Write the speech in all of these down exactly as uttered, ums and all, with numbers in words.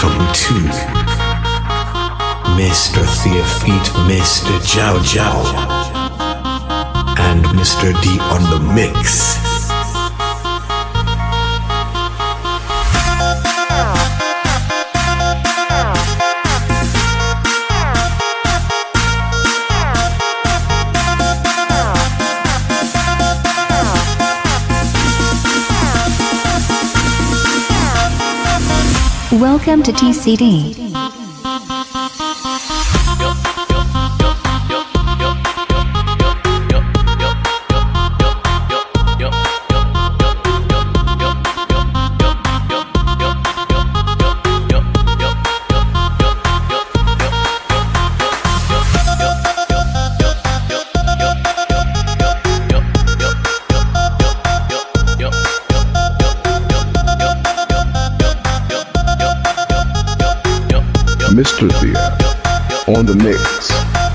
welcome to Mister Thea feat Mister Chow Chow and Mister D on the mix. Welcome to T C D. Mister Thea on the mix.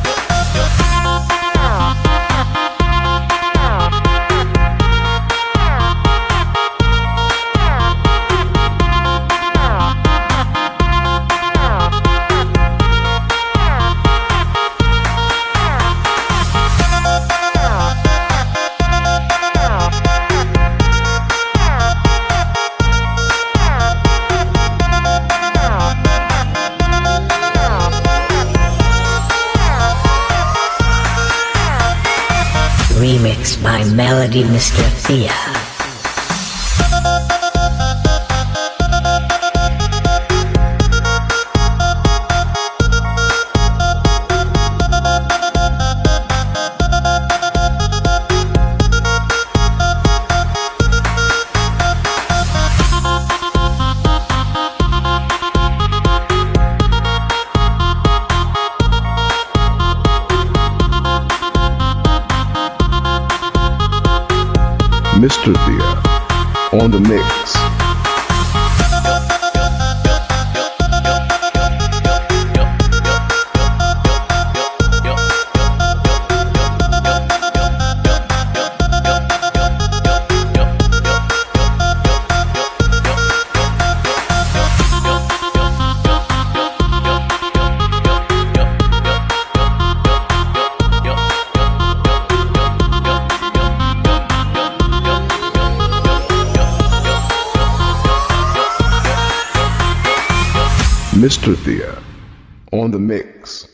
Remix by Melodii, Mister Thea. Mister Thea on the mix. Mister Thea on the mix.